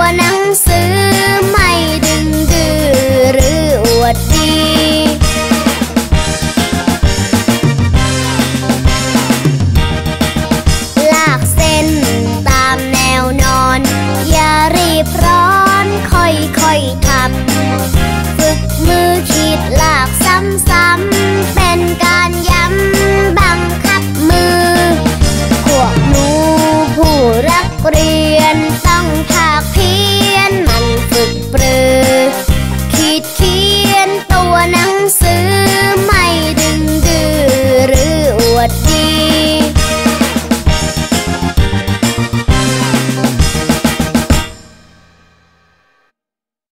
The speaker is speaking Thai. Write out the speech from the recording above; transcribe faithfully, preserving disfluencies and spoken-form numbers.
ตัวหนังสือไม่ดึงดื้อหรืออวดดีลากเส้นตามแนวนอนอย่ารีบร้อนค่อยๆทำฝึกมือขีดลากซ้ำๆ